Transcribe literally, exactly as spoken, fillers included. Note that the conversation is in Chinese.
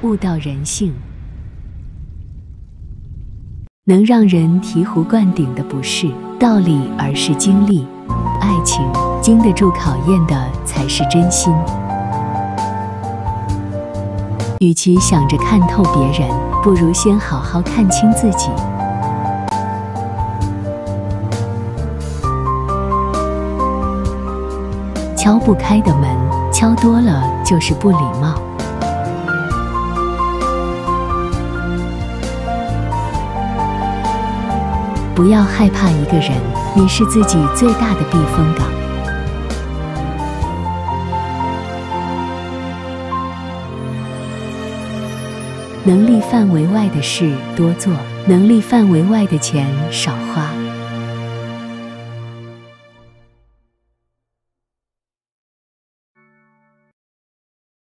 悟到人性。能让人醍醐灌顶的不是道理，而是经历。爱情经得住考验的才是真心。与其想着看透别人，不如先好好看清自己。敲不开的门，敲多了就是不礼貌。不要害怕一个人，你是自己最大的避风港。能力范围外的事多做，能力范围外的钱少花。